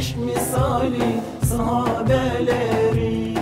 güneş misali sahabeleri.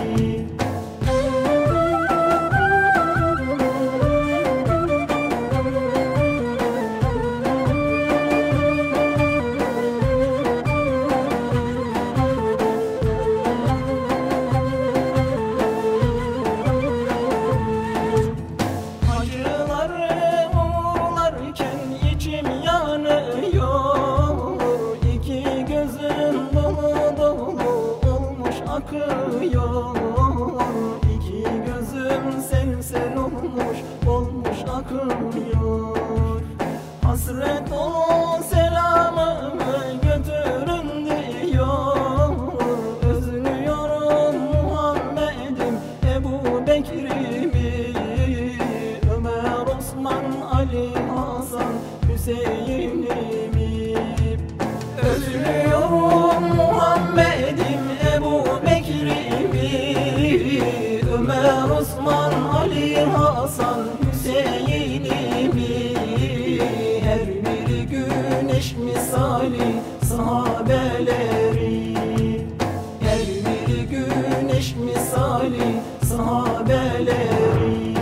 Akıyor, iki gözüm sel sel olmuş akıyor. Hasret dolu selamımı götürün diyor. Özlüyorum Muhammed'im, Ebu Bekir'imi, Ömer, Osman, Ali, Hasan, Hüseyin'imi. Özlüyorum Muhammed'im, Ebu Bekir'imi, Ömer, Osman, Ali, Hasan, Hüseyin'imi. Her biri güneş misali sahabeleri. Her biri güneş misali sahabeleri.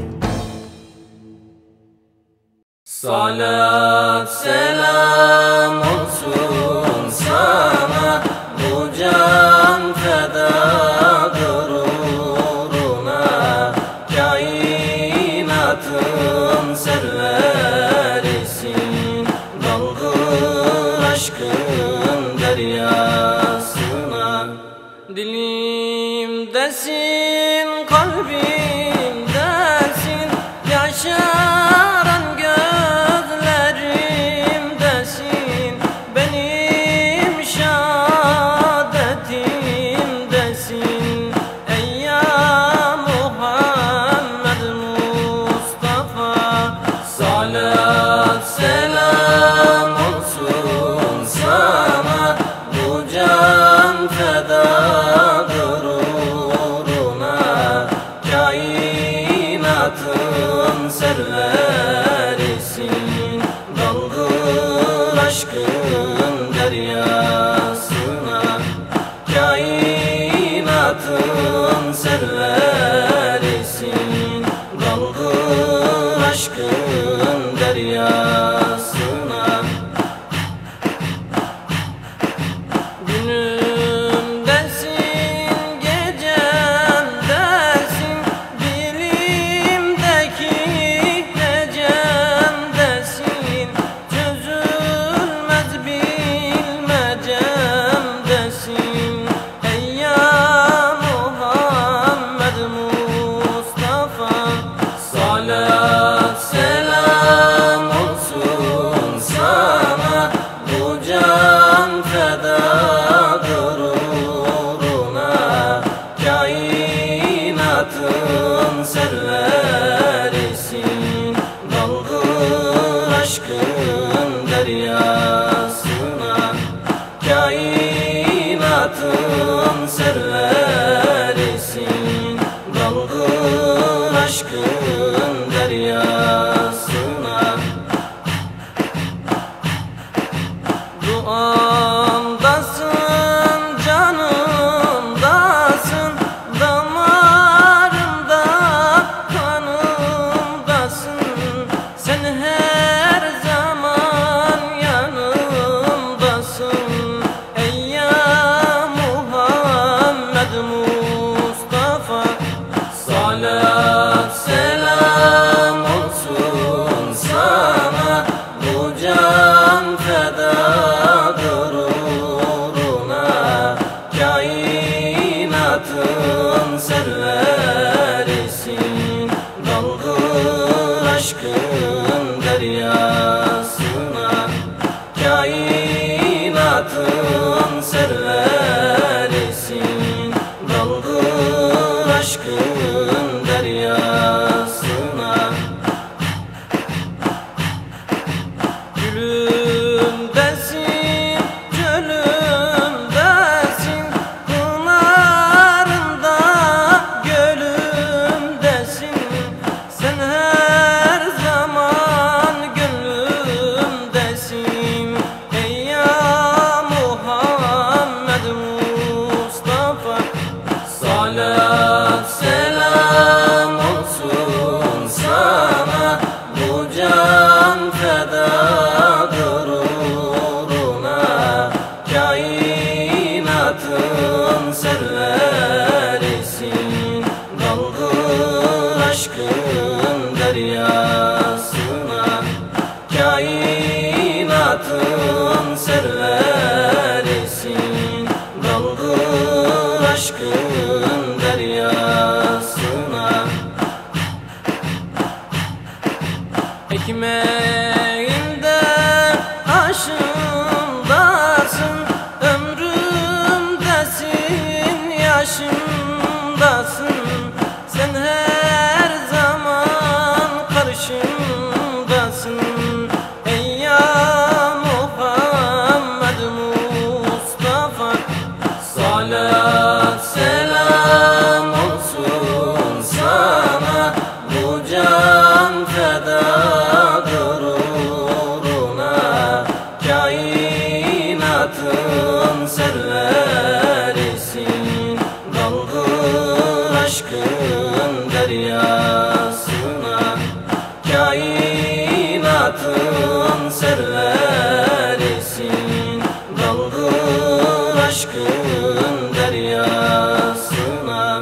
Salat selam olsun sana, bu can fedadır uğruna. Kainatın serverisin, dalgın aşkın deryasına. Dilimdesin, kalbimdesin, yaşaran gözlerimdesin. Benim şehadetimdesin. Ey ya Muhammed Mustafa, salat selam olsun sana, bu can fedadır uğruna. Kainatın serverisin, dalgın aşkın deryasına. Kainatın serverisin, dalgın aşkın deryasına. Günümdesin, gecemdesin, dilimdeki necemdesin. Çözülmez bilmecemdesin. Ey ya Muhammed Mustafa, salat selam olsun sana, bu can fedadır uğruna. Kainatın serverisin, dalgın aşkın deryasına. Kainatın serverisin, dalgın aşkın deryasına. Duamdasın, canımdasın, damarımda, kanımdasın. Sen her zaman yanımdasın. Ey ya Muhammed Mustafa, salat selam olsun sana, bu can fedadır uğruna. Kainatın serverisin, daldır aşkın deryasına. Kainatın serverisin, daldır aşkın deryasına. Ekmeğinde aşındasın, ömrümdesin, yaşımdasın. Sen her zaman karşımdasın. Ey ya Muhammed Mustafa, salat selam olsun sana. Bu can fedadır uğruna. Kainatın serverisin, daldır aşkın deryasına. Kainatın serverisin, daldır aşkın deryasına.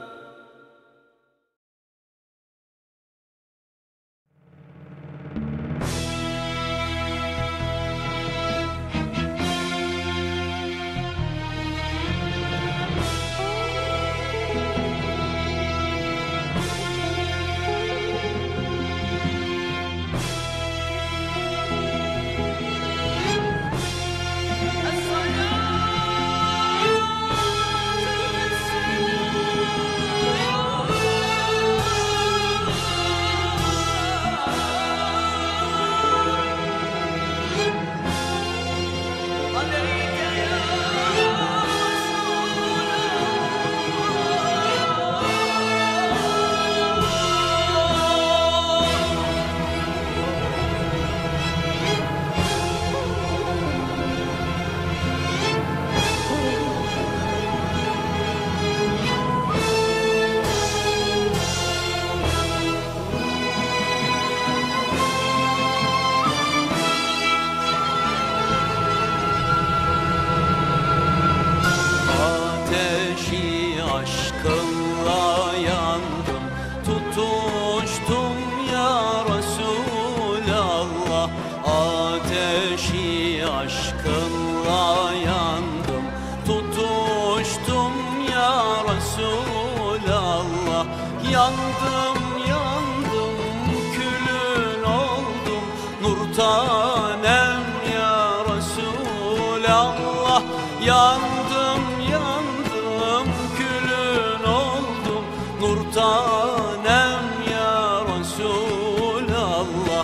Ateşi aşkınla yandım, tutuştum ya Resulallah. Ateşi aşkınla yandım, tutuştum ya Resulallah. Yandım yandım külün oldum, nur tanem ya Resulallah. Yandım yandım külün oldum, nur tanem ya Resulallah.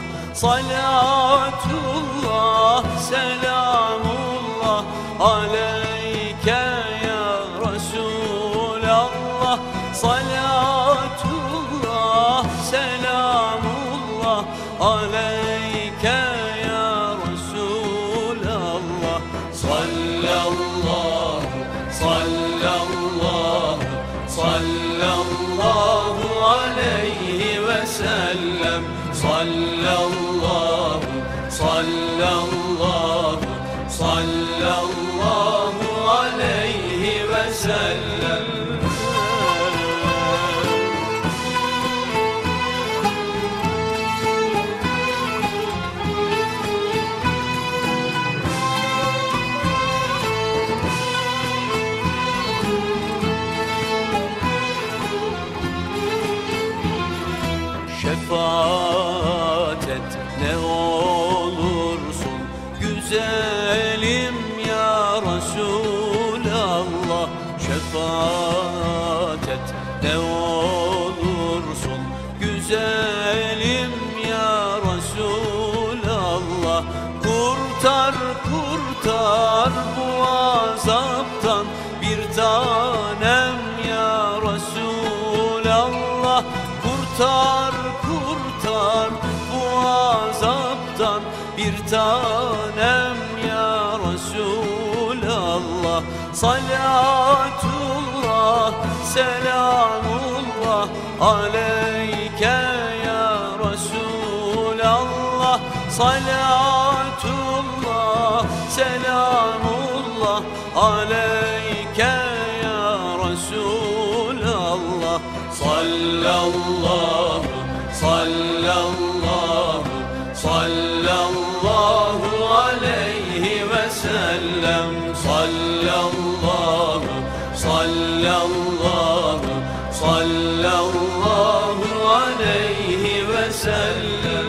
Salatullah selamullah aleyke ya Resulallah. Salatullah selamullah aleyke ya Resulallah. Sallallahu sallallahu sallallahu aleyhi ve sellem. Sallallahu sallallahu sallallahu aleyhi ve sellem. Şefaat et ne olursun güzelim ya Resulallah. Şefaat et ne olursun güzelim ya Resulallah. Kurtar kurtar bu azaptan bir tanem ya Resulallah. Kurtar kurtar bu azaptan bir tanem ya Resulallah. Salatullah selamullah aleyke ya Resulallah. Salatullah selamullah aleyke ya Resulallah. Sallallahu, sallallahu, sallallahu aleyhi ve sellem. Sallallahu, sallallahu, sallallahu aleyhi ve sellem.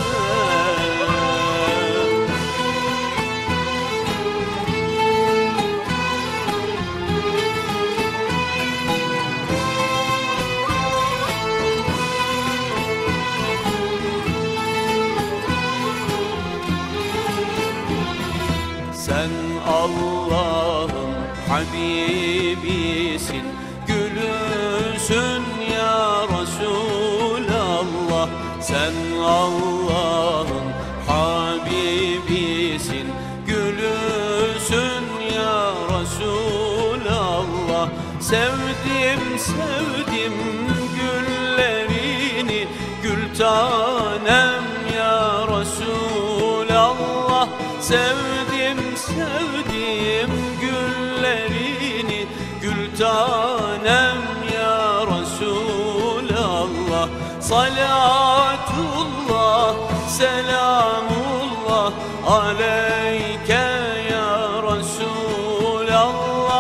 Sen Allah'ın Habibisin, gülüsün ya Resulallah. Sen Allah'ın Habibisin, gülüsün ya Resulallah. Sevdim, sevdim güllerini, gül tanem ya Resulallah. Sevdim, sevdim güllerini, gül tanem ya Resulallah. Salatullah, selamullah aleyke ya Resulallah.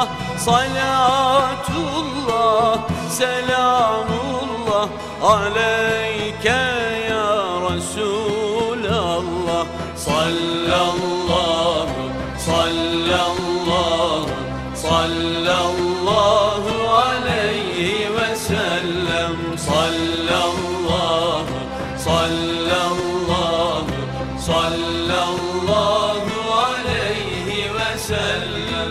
Salatullah, selamullah aleyke ya Resulallah. Sallallahu, sallallahu, sallallahu aleyhi ve sellem. Sallallahu, sallallahu, sallallahu aleyhi ve sellem.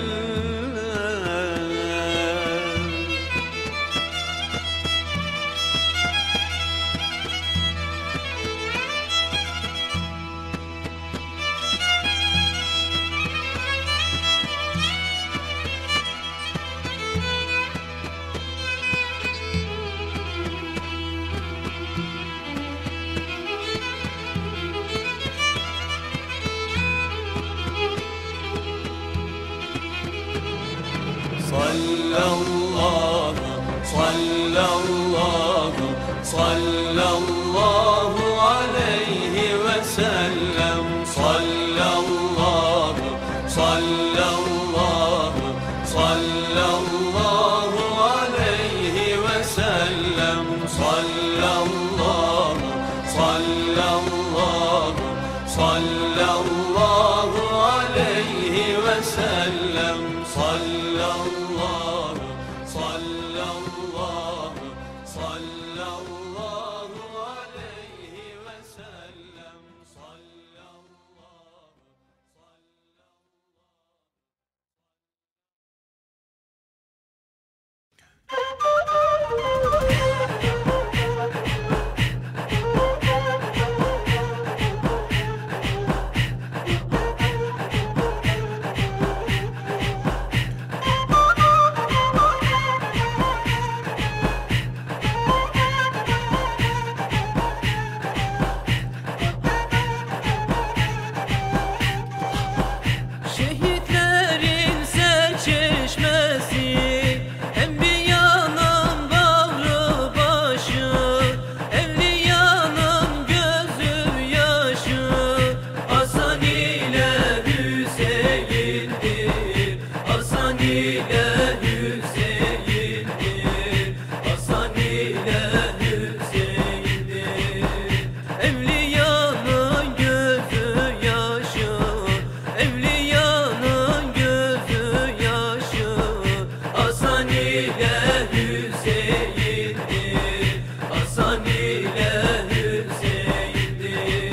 Sallallahu, sallallahu, sallallahu aleyhi ve sellem. Sallallahu, sallallahu, sallallahu aleyhi ve sellem. Sallallahu, sallallahu, sallallahu aleyhi ve sellem. Sallallahu, sallallahu, sallallahu aleyhi ve sellem. Şehitlerin seçeşmesi, Enbiyanın bağrı başı, Evliyanın gözü yaşı, Hasan ile Hüseyin'dir, Hasan ile Hüseyin'dir, Hasan ile Hüseyin'dir. Evliyanın gözü yaşı, Evliyanın gözü yaşı, Hasan ile Hüseyin'dir, Hasan ile Hüseyin'dir.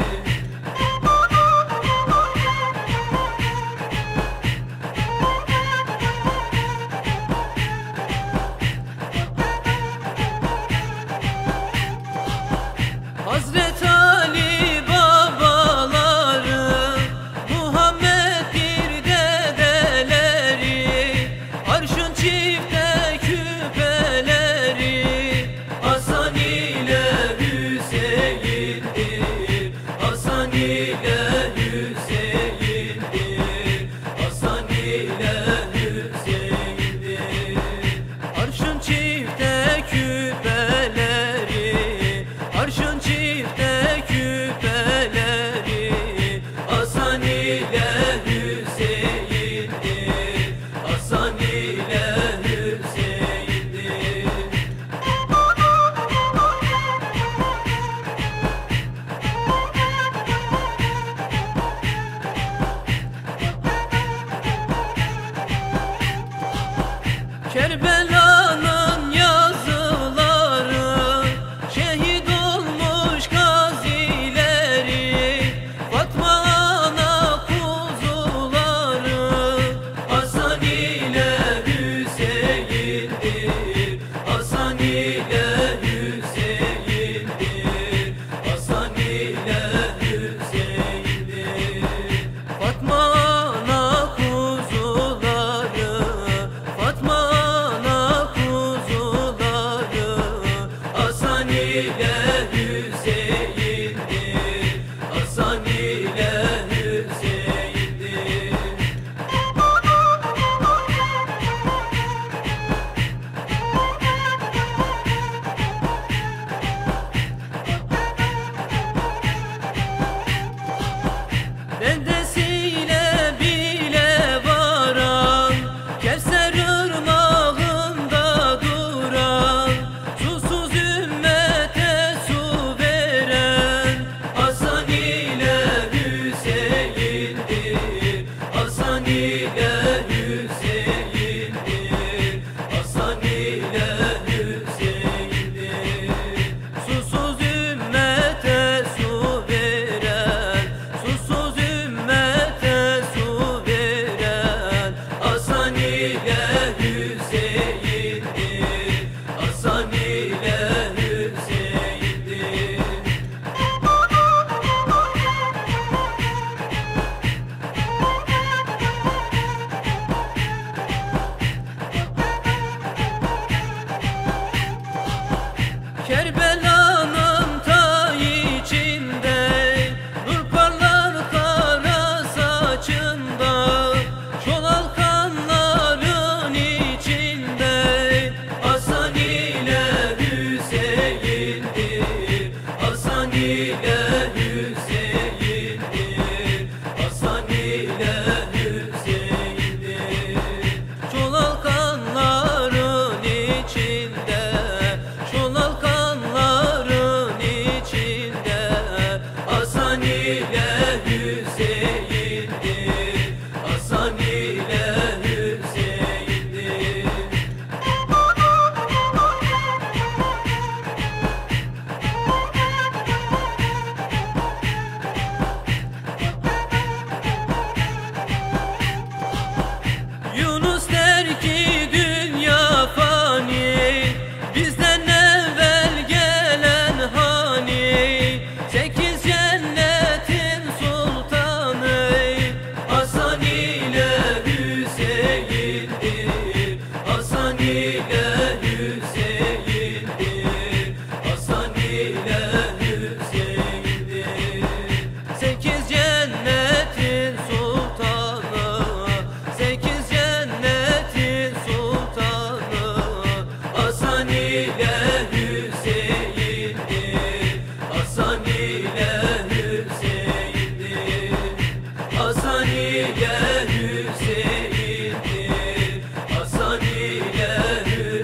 Kerbela'nın yazıları, şehit olmuş gazileri, Fatma ana kuzuları, Hasan ile Hüseyin'dir, Hasan ile Hüseyin'dir, Hasan ile Hüseyin'dir. Fatma ana kuzuları, Fatma ana kuzuları, Hasan ile Hüseyin'dir, Hasan ile Hüseyin'dir. Dendesiyle bile varan, Kevser ırmağında duran, susuz ümmete su veren, Hasan ile Hüseyin'dir, Hasan ile Hüseyin'dir, Hasan ile Hüseyin'dir. Susuz ümmete su veren, susuz ümmete su veren, Hasan ile Hüseyin'dir, Hasan ile Hüseyin'dir. Kerbela'nın ta içinde, nur parlar kara saçında, şolal kanların içinde, Hasan ile Hüseyin'dir, Hasan ile Hüseyin'dir, Hasan ile Hüseyin'dir. Şolal kanların içinde, şolal kanların içinde, Hasan ile Hüseyin'dir, Hasan ile Hüseyin'dir. Yunus der ki dünya fani, bizden evvel gelen hani, 8 cennetin sultanı, Hasan ile Hüseyin'dir, Hasan ile Hüseyin'dir, Hasan ile Hüseyin'dir. 8 cennetin sultanı, 8 cennetin sultanı, Hasan ile Hüseyin'dir, Hasan ile Hüseyin'dir, Hasan ile Hüseyin'dir, Hasan ile Hüseyin'dir.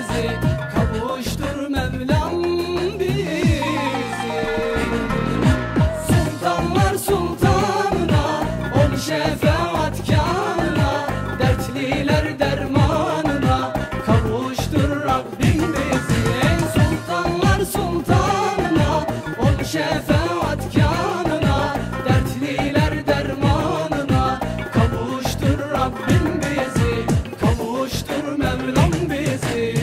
bizi, kavuştur Mevlam bizi. Sultanlar sultanına, ol şefaatkârına, dertliler dermanına, kavuştur Rabbim bizi. Sultanlar sultanına, ol şefaatkârına, dertliler dermanına, kavuştur Rabbim bizi, kavuştur Mevlam bizi.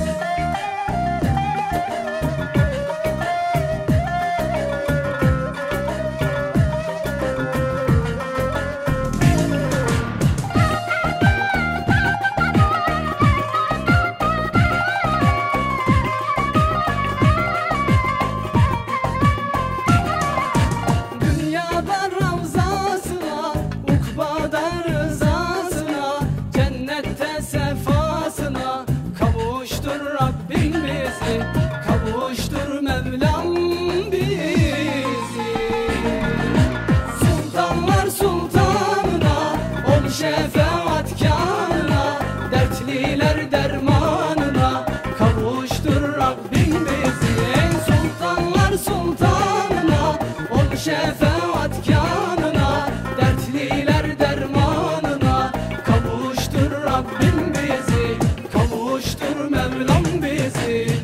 Dünyada ravzasına, ukbada rızasına, cennette sefasına, kavuştur Rabbim bizi, kavuştur Mevlam bizi. Sultanlar sultanına, ol şefaatkârına, dertliler dermanına, kavuştur Rabbim bizi. Sultanlar sultanına, ol şefaatkârına, dertliler dermanına, kavuştur Rabbim bizi, kavuştur Mevlam bizi.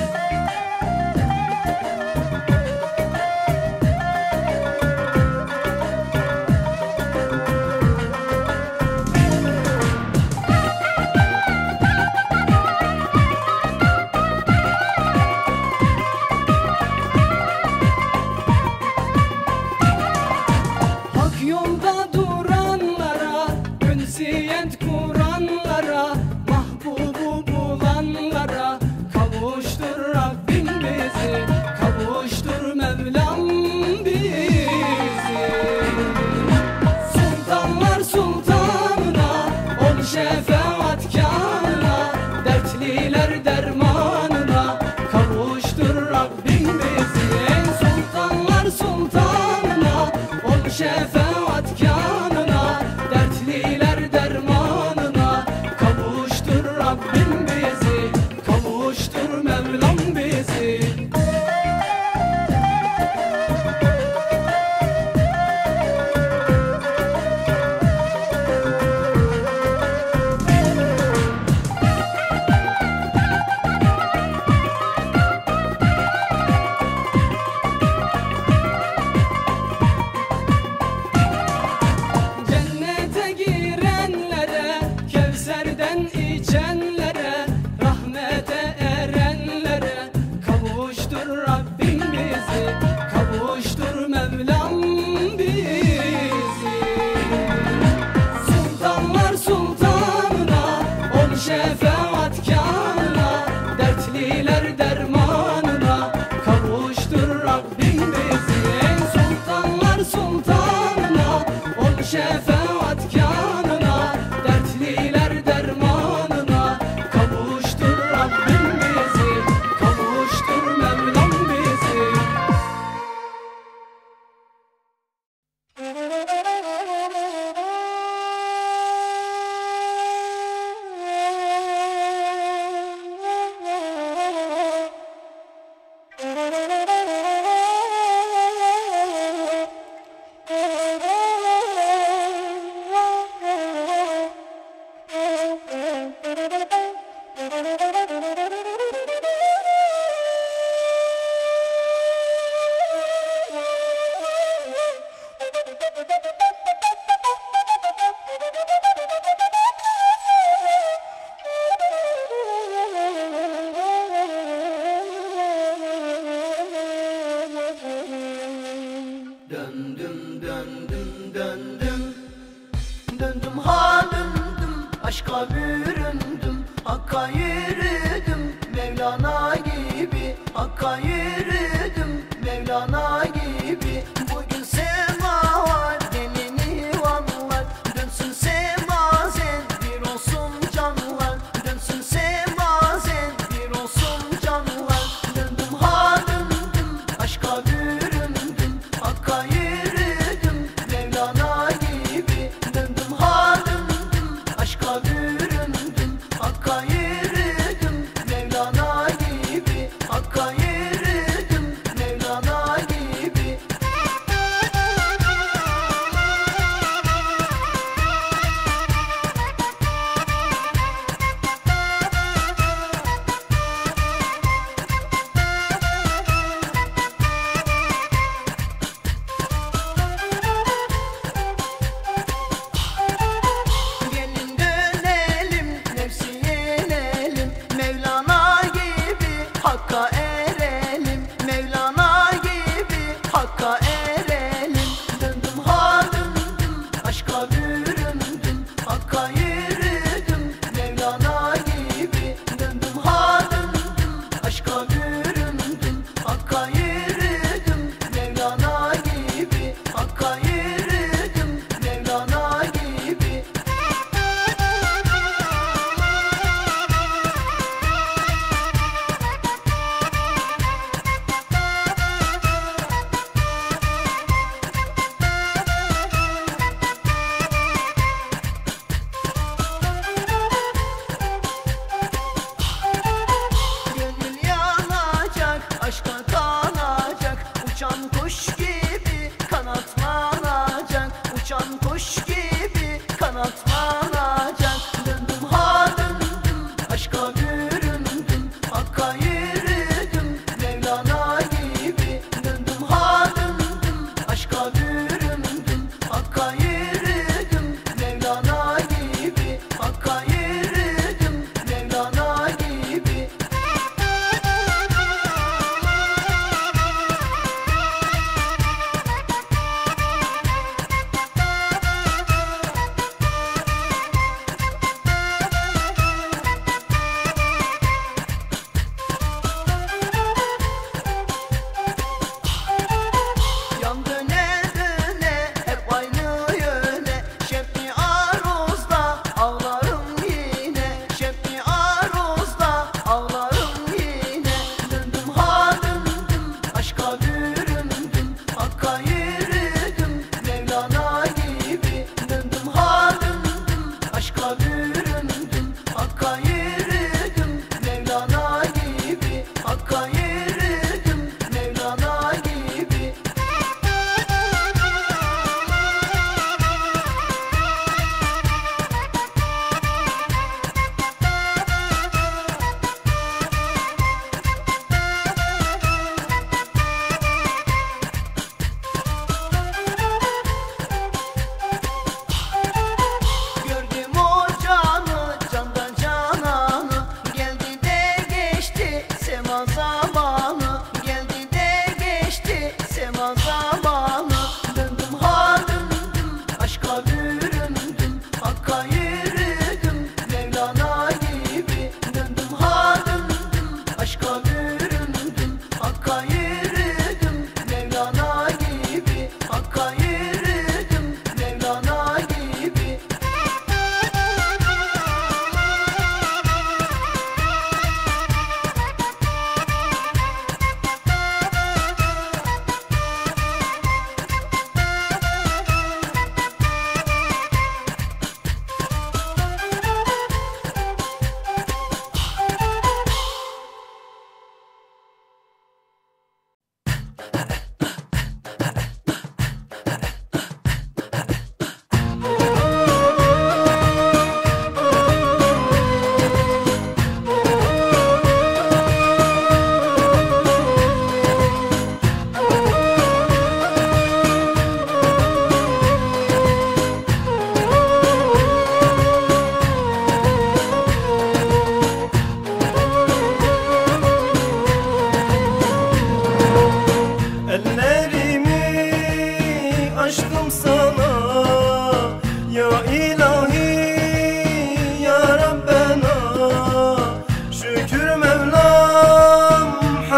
Hak yolda duranlara, ünsiyet kuranlara, mahbubu bulanlara, kavuştur Rabbim bizi, kavuştur Mevlam bizi. Sultanlar sultanına, ol şefaatkârına, dertliler dermanına, kavuştur Rabbim bizi. Sultanlar sultanına, ol şefaatkârına, dertliler dermanına, kavuştur Rabbim bizi, kavuştur Mevlam bizi.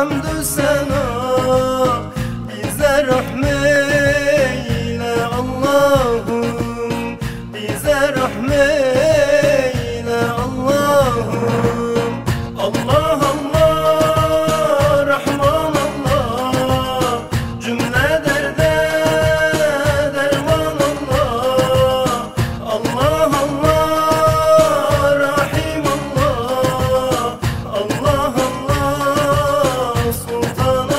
hamdü sena, bize rahmeyle Allah'ım, bize rahmeyle Allah'ım. Allah Allah, Rahman Allah, cümle derde derman Allah. Allah Allah, Rahim Allah, Allah Allah, Sultan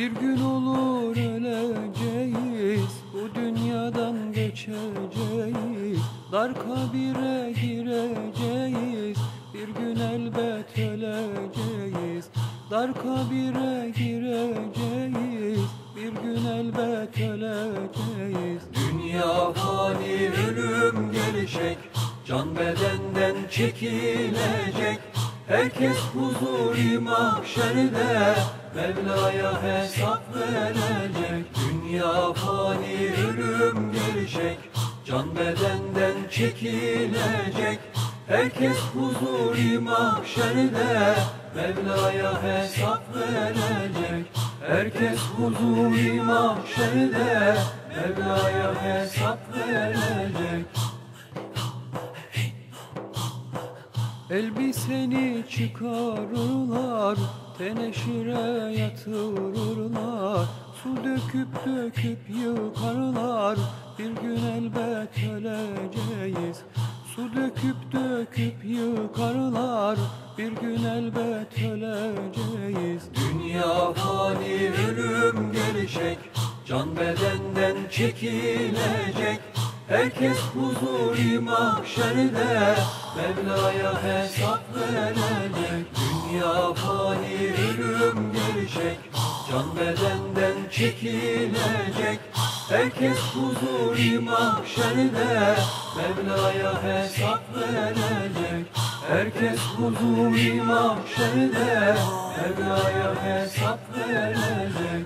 Bir gün olur öleceğiz, bu dünyadan geçeceğiz. Dar kabire gireceğiz, bir gün elbet öleceğiz. Dar kabire gireceğiz, bir gün elbet öleceğiz. Dünya fani, ölüm gelecek, can bedenden çekilecek. Herkes huzur-i mahşerde, Mevla'ya hesap verecek. Dünya fani, ölüm gelecek, can bedenden çekilecek. Herkes huzur-i mahşerde, Mevla'ya hesap verecek. Herkes huzur-i mahşerde, Mevla'ya hesap verecek. Elbiseni çıkarırlar, teneşire yatırırlar. Su döküp döküp yıkarlar, bir gün elbet öleceğiz. Su döküp döküp yıkarlar, bir gün elbet öleceğiz. Dünya fani, ölüm gelecek, can bedenden çekilecek. Herkes huzur-i mahşerde, Mevla'ya hesap verecek. Dünya fani, ölüm gelecek, can bedenden çekilecek. Herkes huzur-i mahşerde, Mevla'ya hesap verecek. Herkes huzur-i mahşerde, Mevla'ya hesap verecek.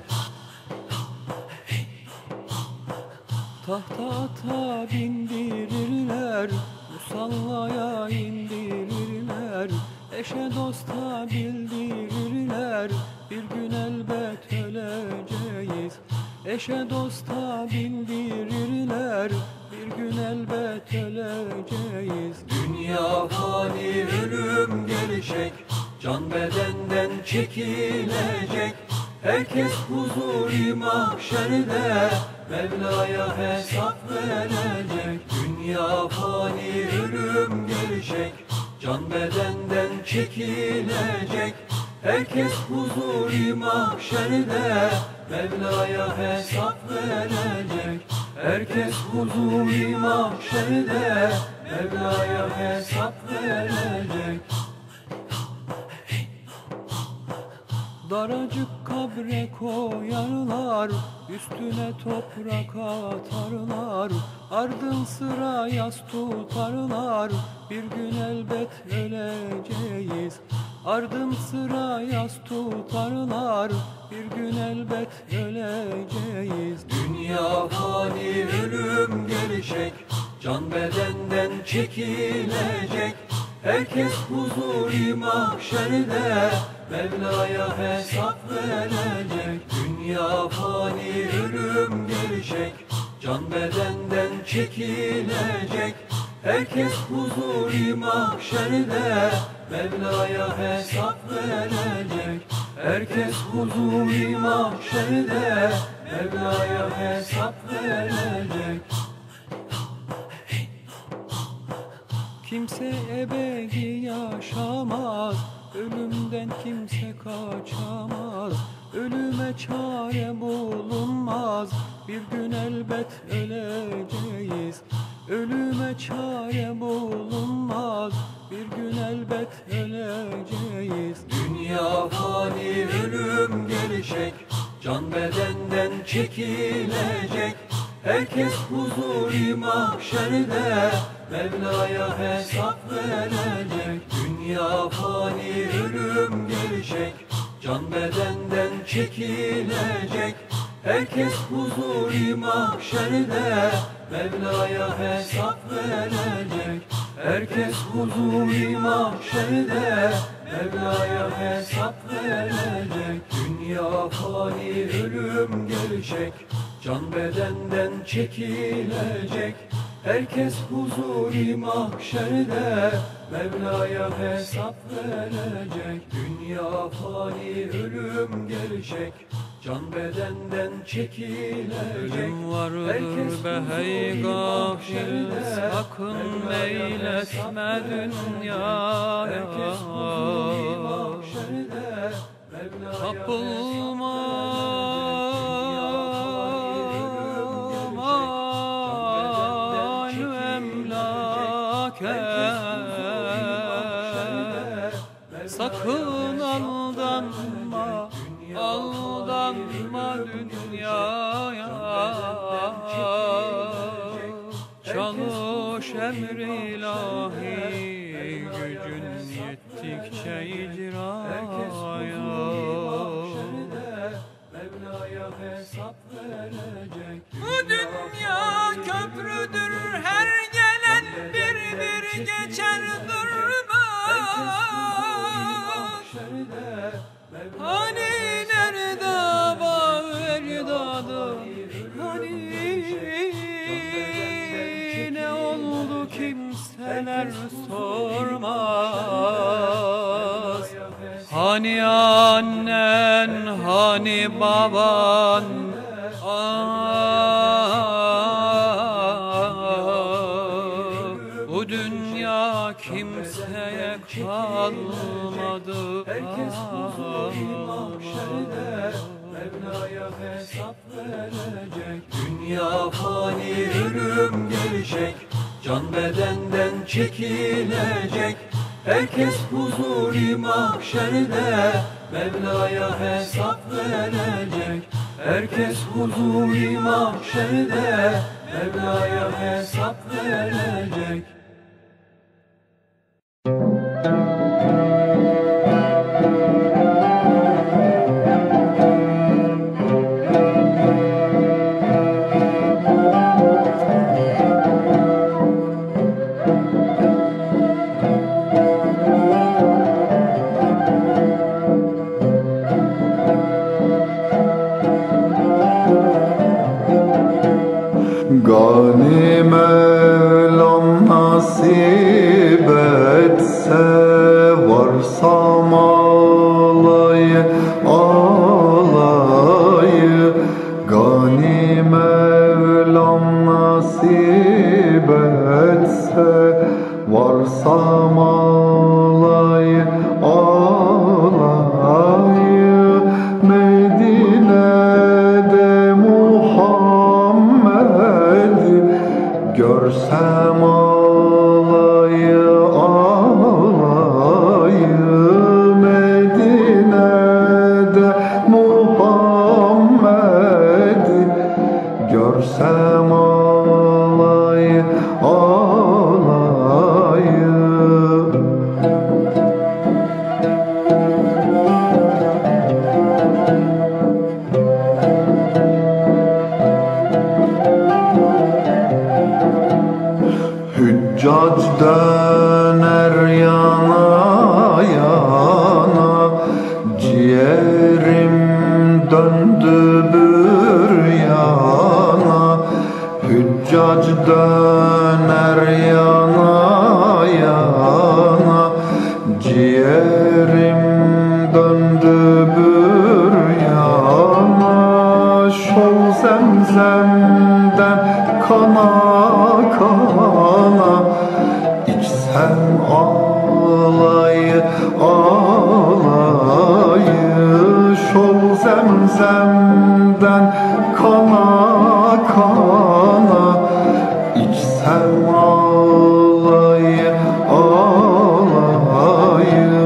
Tahta ata bindirirler, musallaya indirirler. Eşe dosta bildirirler, bir gün elbet öleceğiz. Eşe dosta bildirirler, bir gün elbet öleceğiz. Dünya fani, ölüm gelecek, can bedenden çekilecek. Herkes huzur-i mahşerde, Mevla'ya hesap verecek. Dünya fani, ölüm gelecek, can bedenden çekilecek. Herkes huzur-i mahşerde, Mevla'ya hesap verecek. Herkes huzur-i mahşerde, Mevla'ya hesap verecek. Daracık kabre koyarlar, üstüne toprak atarlar. Ardın sıra yas tutarlar, bir gün elbet öleceğiz. Ardın sıra yas tutarlar, bir gün elbet öleceğiz. Dünya fani, ölüm gelecek, can bedenden çekilecek. Herkes huzur-i mahşerde, Mevla'ya hesap verecek. Dünya fani, ölüm gelecek, can bedenden çekilecek. Herkes huzur-i mahşerde, Mevla'ya hesap verecek. Herkes huzur-i mahşerde, Mevla'ya hesap verecek. Kimse ebedi yaşamaz, ölümden kimse kaçamaz. Ölüme çare bulunmaz, bir gün elbet öleceğiz. Ölüme çare bulunmaz, bir gün elbet öleceğiz. Dünya fani, ölüm gelecek, can bedenden çekilecek. Herkes huzur-i mahşerde, Mevla'ya hesap verecek. Dünya fani, ölüm gelecek, can bedenden çekilecek. Herkes huzur-i mahşerde, Mevla'ya hesap verecek. Herkes huzur-i mahşerde, Mevla'ya hesap verecek. Dünya fani, ölüm gelecek, can bedenden çekilecek. Herkes huzur-i mahşerde, Mevla'ya hesap verecek. Dünya fani, ölüm gelecek, can bedenden çekilecek. Ölüm vardır be hey gafil, sakın meyletme dünyaya. Herkes huzur-i mahşerde, kapılma sakın aldanma, aldanma dünyaya. Çalış emr-ilahi, gücün yettikçe icraya. Mevla'ya hesap verecek. Bu dünya köprüdür, her gelen bir geçer durmaz. Hani nerede bağırdadı, hani ne oldu kimseler sormaz. Hani annen, hani baban, bu dünya kimseye kalmadı. Herkes huzur-i mahşerde Mevla'ya hesap verecek. Dünya fani, ölüm gelecek, can bedenden çekilecek. Herkes huzur-i mahşerde Mevla'ya hesap verecek. Herkes huzur-i mahşerde Mevla'ya hesap verecek. Gani Mevlam nasip etse, varsam alayı alayı. Gani Mevlam nasip etse, varsam alayı alayı. Medine'de görsem alayı alayı. Medine'de Muhammed'i görsem alayı alayı. Hüccac döner yana yana, ciğerim döndü büryana. Hüccac döner yana yana, ciğerim döndü büryana. Şol zemzemden kana kana, içsem alayı alayı. Şol zemzemden kana kana, içsem alayı alayı.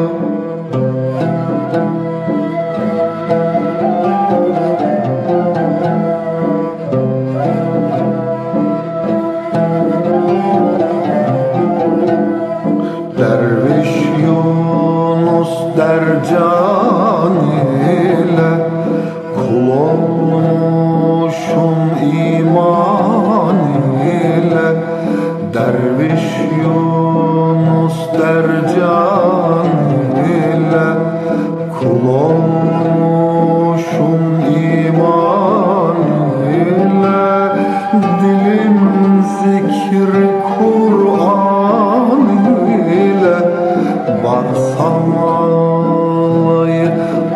Derviş Yunus dercan ile, kul olmuşum iman ile. Derviş Yunus dercan ile, kul olmuşum iman ile. Dilim zikri Kur'an ile, varsam alayı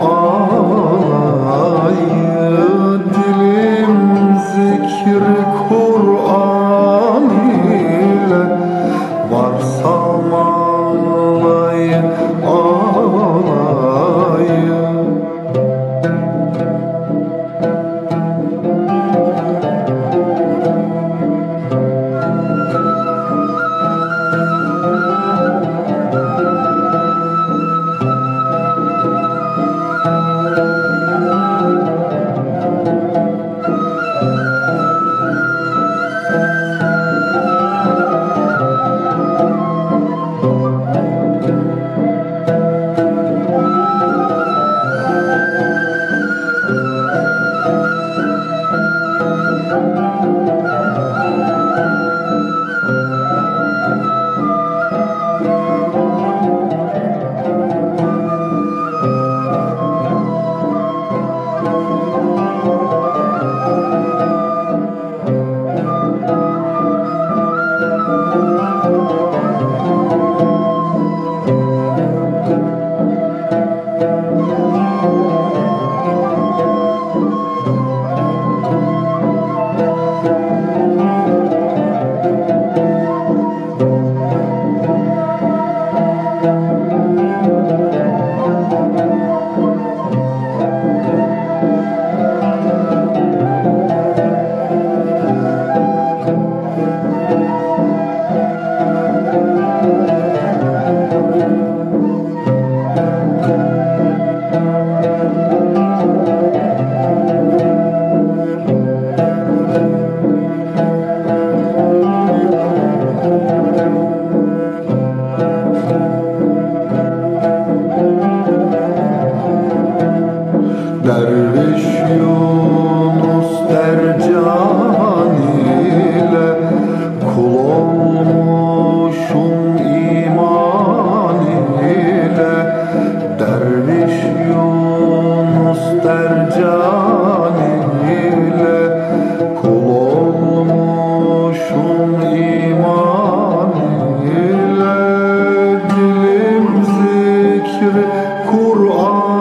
alayı. Dilim zikri Kur'an ile, varsam alayı alayı. Derviş Yunus Tercan ile kul olmuşum iman ile. Derviş Yunus Tercan ile kul olmuşum iman ile. Dilim zikri Kur'an